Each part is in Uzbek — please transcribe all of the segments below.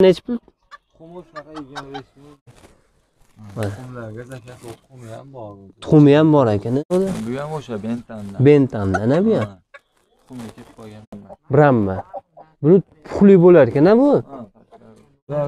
Necha pul? Tuxumi shunaqa 25 ming. Tuxumlarga zakat tuxumi ham bor. Tuxumi ham bor ekan. Bu ham o'sha Bentandan. Bentandan bu ham. Tuxumi ketib qolgan. Brahma. Buni puxli bo'lar ekan bu. Bular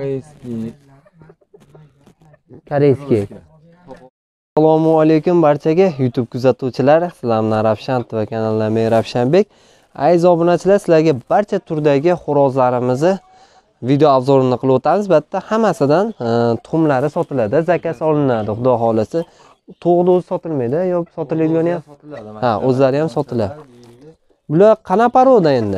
koreyskiy. Assalomu alaykum barchaga YouTube kuzatuvchilar. Sizlarni Ravshan TV kanalidan men Ravshanbek. Aziz obunachilar, sizlarga barcha turdagi xo'rozlarimizni video obzorini qilib o'tamiz. Bitta hammasidan tuxumlari sotiladi, zakat solinadi, xudo xolasa. To'g'ri o'zi sotilmaydi, yo sotilaydigani ham sotiladi. Ha, o'zlari ham sotiladi. Bular qana paroda endi?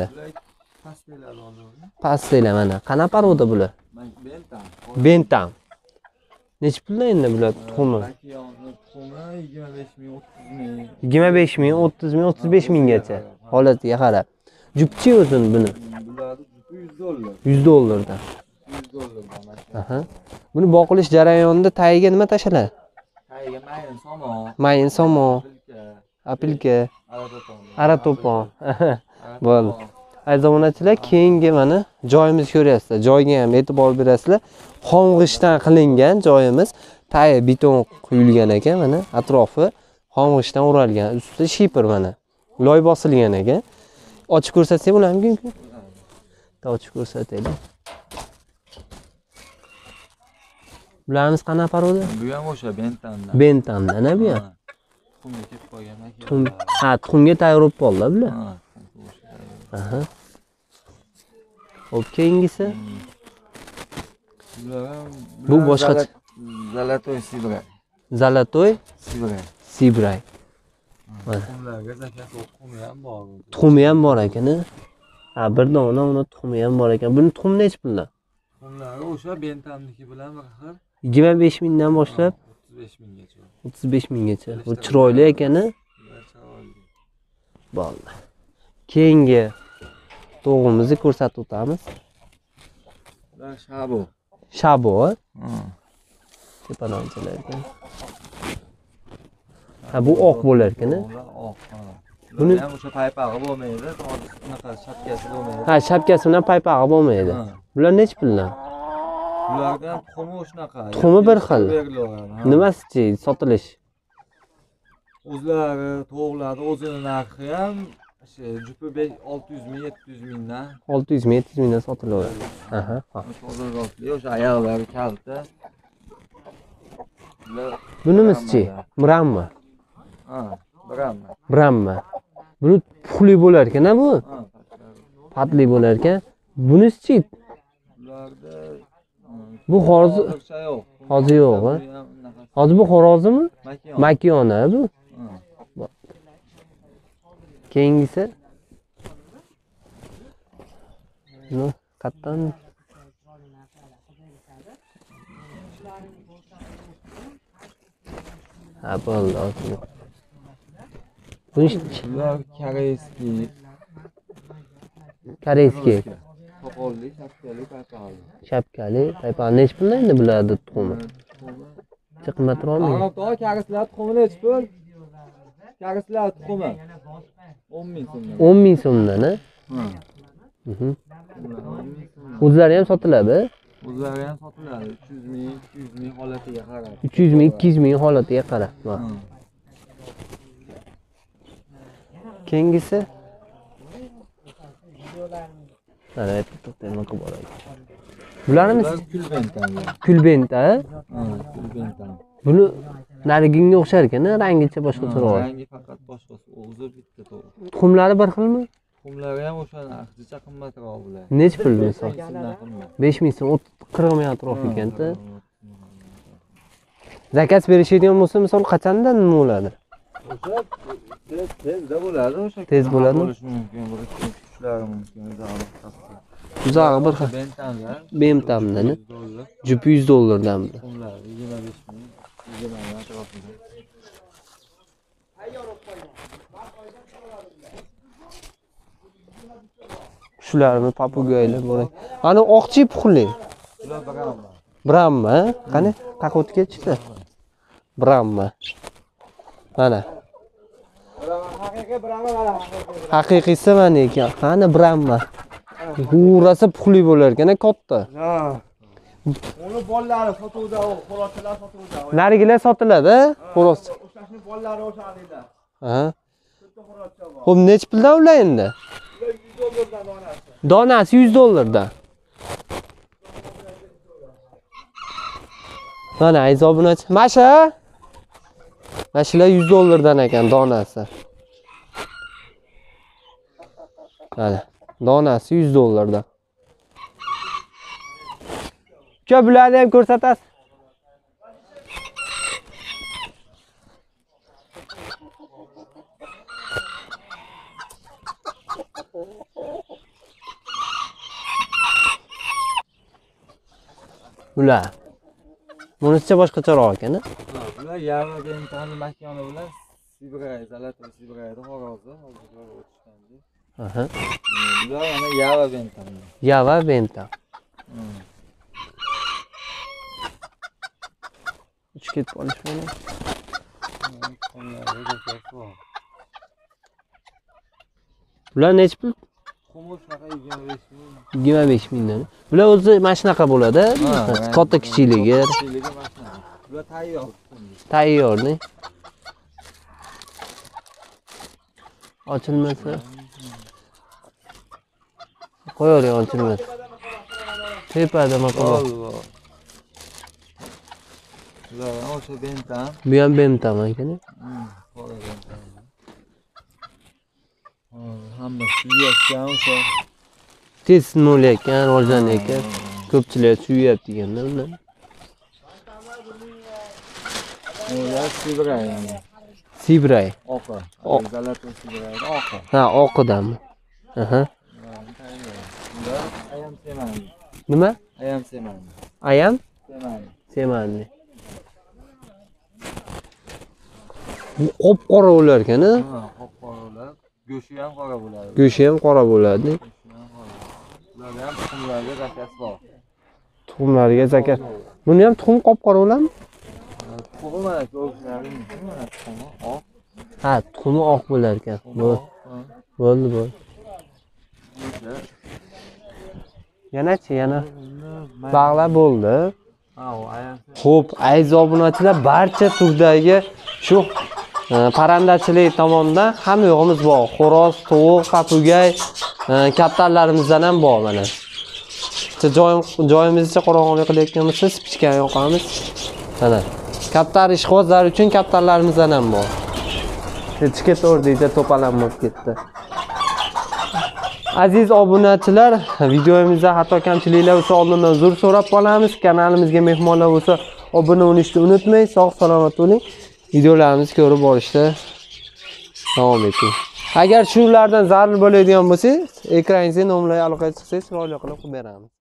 Pastela mana. Qana paroda bular? Bentam. Necha pulda endi bular tuxumi? Tuxumi 25 ming, 30 ming. 25 ming, 30 ming, 35 minggacha. Holatiga qarab. Jupchi o'zin buni. Bularni $100. $100dan. $100dan. Aha. Buni boqilish jarayonida tagiga nima tashlanadi? Tagiga mayin somo. Mayin somo. Apilka. Arato'pon. Bo'ldi. Aziz obunachilar, keyingi mana joyimiz ko'ryapsizlar. Joyga ham e'tibor berasizlar. Xomg'ishdan qilingan joyimiz. Tagi beton quyilgan ekan, mana atrofi xomg'ishdan o'ralgan. Ustida shipr mana. Loy bosilgan ekan. Ochib ko'rsatsak bo'ladimi? Ochib ko'rsataylik. Bularimiz qana paroda? Bu ham o'sha Bentandan. Bentandan bu ham. Tuxumga ketib qolgan. Ha, tuxumga tayyor bo'lib qoldi bular. Aha. Hop, keyingisi. Bu boshqa Zalatoy Sibray. Zalatoy Sibray. Sibray. Tuxumlarga zakat tuxumi ham bor. Tuxumi ham bor ekan. Ha, bir dona uni tuxumi ham bor ekan. Buni tuxumi necha puldan? Tuxumlari o'sha Bentamniki bilan bir xil. 25 mingdan boshlab 35 minggacha. 35 minggacha. Bu chiroyli ekan. Bo'ldi. Keyingi to'g'imizni ko'rsatib o'tamiz. Bular shabo. Shabo, tepadanchilar ekan. Ha, bu oq bo'lar ekan. Oq. Buni ham o'sha paypog'i bo'lmaydi, bunaqa shapkasi bo'lmaydi. Ha, shapkasi bilan paypog'i bo'lmaydi. Bular necha puldan? Bularga ham tuxumi shunaqa. Tuxumi bir xil. Nimasichi sotilish? O'zlari to'g'lari o'zini narxi ham jupi 600 ming, 700 mingdan. 600 ming, 700 mingdan sotilaveradi. Aha. O'sha ayollar kalta. Bunimizchi? Brahma. Ha, Brahma. Brahma. Buni puxli bo'lar ekan bu? Patli bo'lar ekan. Bunisichi? Bularda bu hozir yo'q. Hozir bu xorozimi? Makiyona bu. Keyingisi? No, qatdan ha, bo'ldi. Bular koreyskiy. Soqolli, shapkali, paypog'li. Shapkali, paypog'li. Necha puldan endi bularni tuxumi? Qimmatroqmi? Anaqa karislar tuxumi necha pul? Karislar tuxumi 10 ming so'mdan. 10 ming so'mdan, ha? O'zlari ham sotiladi? O'zlari ham sotiladi. 300 ming, 200 ming holatiga qarab. 300 ming, 200 ming holatiga qarab. Keyingisi? Mana to'xtayman qilib boraylik. Bularimiz kulbentan. Kulbenta, ha? Kulbentan. Buni nariginga o'xshar ekan, rangicha boshqacharoq. Rangi faqat boshqasi, o'zi bitta to'g'ri. Tuxumlari bir xilmi? Tuxumlari ham o'sha narxcha qimmatroq bular. Necha pul misol? 5 ming so'm, 40 ming atrof ekan-da. Zakat berishadigan bo'lsa, misol qachondan nima bo'ladi? O'sha tezda bo'ladi, o'sha. Tez bo'ladimi? Bo'lishi mumkin, bir tushlari mumkin, uzog'i bir xil. Bentamdan. Jupi $100dan. Tuxumlari 25 ming, 20 ming atrofida. Shularni papugaylar bor. Ana oqchi puxli. Bular Brahma. Brahma, qani? Qaqotga chiqdi. Brahma. Mana. Haqiqiy Brahma mana. Haqiqiysi mana ekan. Qani Brahma. Hurasi puxli bo'lar ekan, katta. Ha. Uni bolalari sotuvda, xo'rozchalar sotuvda. Narigilar sotiladi, xo'roz. O'shani bolalari o'shalilar. Ha. Bitta xo'rozcha bor. Xo'p, nech puldan ular endi? $100 donasi. Donasi $100. Mana aziz obunachi. Masha. Mashalar $100 ekan donasi. Mana, donasi $100. Uka, bularni ham ko'rsatasiz. Bular. Bunisicha boshqacharoq ekan. Bular yarmaga imtihon makoni bilan Sibiraya, Zalato Sibirayada xo'rozi hozir o'tishgandi. Aha. Bular yana Yava Bentam. Yava Benta. Uch ketib olishmani. Bular nech pul? Qumur shunaqa 25 ming. 25 mingdan. Bular o'zi mana shunaqa bo'ladi. Katta kichikligi. Kichiligi mana shunaqa. Bular tayyor. Tayyorni. Ochilmasa. Qo'yavering, ochilmasa. Tepada maqola. Bular o'sha Bentam. Bu ham Benta ekan. Qora Bentam. Hamma suyakkan o'sha. Tez sinmayotgan, rivojlanayotgan. Ko'pchilik suyapti deganda ular. Ular Sibiraya. Sibray. Oqa. Zalato Sibirayada oqa. Ha, oqidanmi? Aha. Bular ayam semani. Nima? Ayam semani. Ayam? Semani. Semanli. Bu qop-qora bo'lar ekan, a? Ha, qop-qoralar. Go'shi ham qora bo'ladi. Go'shi ham qora bo'ladi. Ularda ham tuxumlarga zakasi bor. Tuxumlariga zakat. Buni ham tuxum qop-qora bo'ladimi? Tuxumi mana go'shtlaring, mana tuxumi oq. Ha, tuxumi oq bo'lar ekan. Bo'ldi. Yanachi, yana bog'lar bo'ldi. Ha, u ayam. Xo'p, aziz obunachilar, barcha turdagi shu parandachilik tomonidan hamma yo'g'imiz bor. Xo'roz, tovuq, papugay, kaptarlarimizdan ham bor mana. Joyimizcha qorong'ulik qilayotgan bo'lsa, spichka yoqamiz. Mana. Kaptar ishqibozlar uchun kaptarlarimizdan ham bor. Chiqib o'rdikda to'palanib ketdi. Aziz obunachilar, videomizda xato kamchiliklar bo'lsa oldindan uzr so'rab qolamiz. Kanalimizga mehmonlar bo'lsa, obuna bo'lishni unutmang. Sog' salomat bo'ling. Videolarimizni ko'rib borishda davom eting. Agar shulardan zarur bo'ladigan bo'lsangiz, ekraningizga nomerlarga aloqa qilsangiz, chiroyli qilib beramiz.